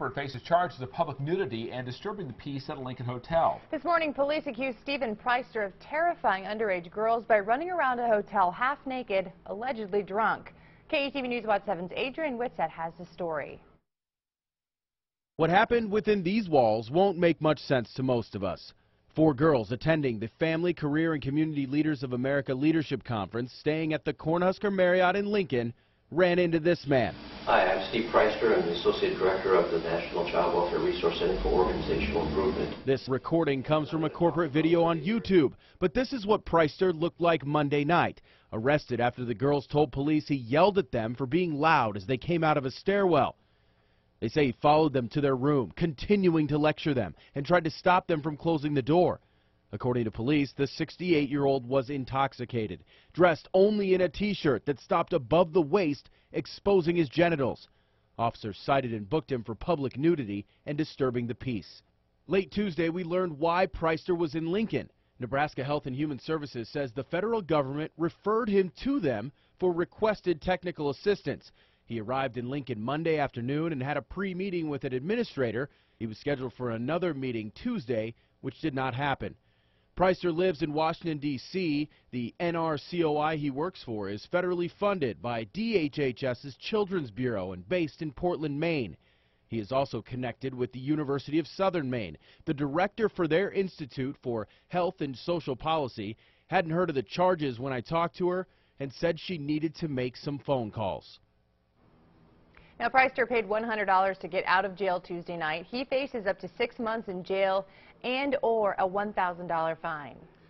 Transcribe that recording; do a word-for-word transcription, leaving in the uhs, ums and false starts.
faces charges of public nudity and disturbing the peace at a Lincoln hotel. This morning, police accused Stephen Preister of terrifying underage girls by running around a hotel half naked, allegedly drunk. K E T V News Watch seven's Adrian Whitsett has the story. What happened within these walls won't make much sense to most of us. Four girls attending the Family, Career, and Community Leaders of America Leadership Conference, staying at the Cornhusker Marriott in Lincoln, ran into this man. Hi, I'm Steve Preister. I'm the Associate Director of the National Child Welfare Resource Center for Organizational Improvement. This recording comes from a corporate video on YouTube, but this is what Preister looked like Monday night, arrested after the girls told police he yelled at them for being loud as they came out of a stairwell. They say he followed them to their room, continuing to lecture them, and tried to stop them from closing the door. According to police, the sixty-eight-year-old was intoxicated, dressed only in a T-shirt that stopped above the waist, exposing his genitals. Officers cited and booked him for public nudity and disturbing the peace. Late Tuesday, we learned why Preister was in Lincoln. Nebraska Health and Human Services says the federal government referred him to them for requested technical assistance. He arrived in Lincoln Monday afternoon and had a pre-meeting with an administrator. He was scheduled for another meeting Tuesday, which did not happen. Preister lives in Washington, D C The N R C O I he works for is federally funded by D H H S's Children's Bureau and based in Portland, Maine. He is also connected with the University of Southern Maine. The director for their Institute for Health and Social Policy hadn't heard of the charges when I talked to her and said she needed to make some phone calls. Now, Preister paid one hundred dollars to get out of jail Tuesday night. He faces up to six months in jail and or a one thousand dollar fine.